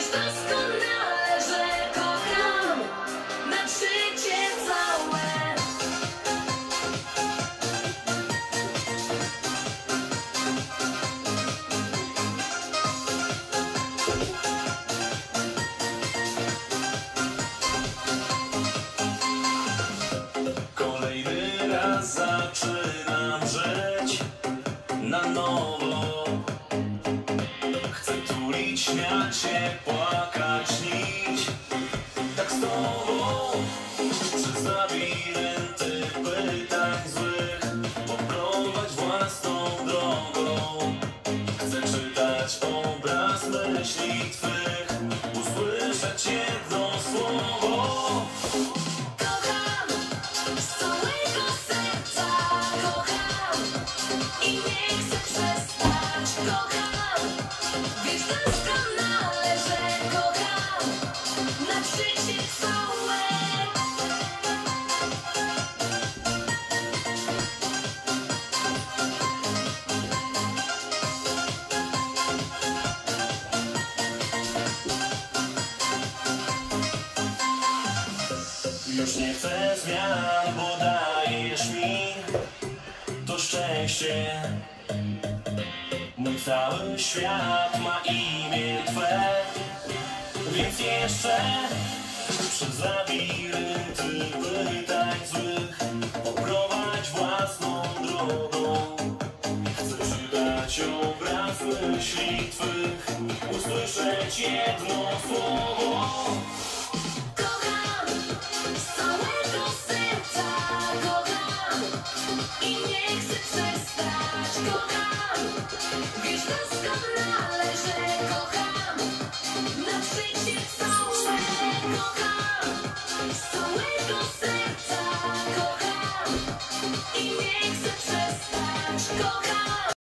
Wiesz doskonale, że kocham na życie całe. Kolejny raz zaczynam żyć na nowo. Chcę tulić, śmiać się, płakać, śnić tak z tobą. Przez labirynty pytań złych poprowadź własną drogą. Chcę czytać obraz myśli twych, usłyszeć jedno słowo. Kocham z całego serca, kocham i nie chcę przestać. Kocham, wiesz doskonale, że kocham na życie całe. Już nie chcę zmian, bo dajesz mi to szczęście. Mój cały świat ma imię Twe, więc jeszcze przez labirynty pytań złych poprowadź własną drogą. Chcę czytać obraz myśli Twych, usłyszeć jedno słowo. Kocham z całego serca, kocham i nie chcę przestać. Kocham, wiesz doskonale, że kocham na życie całe. Kocham z całego serca.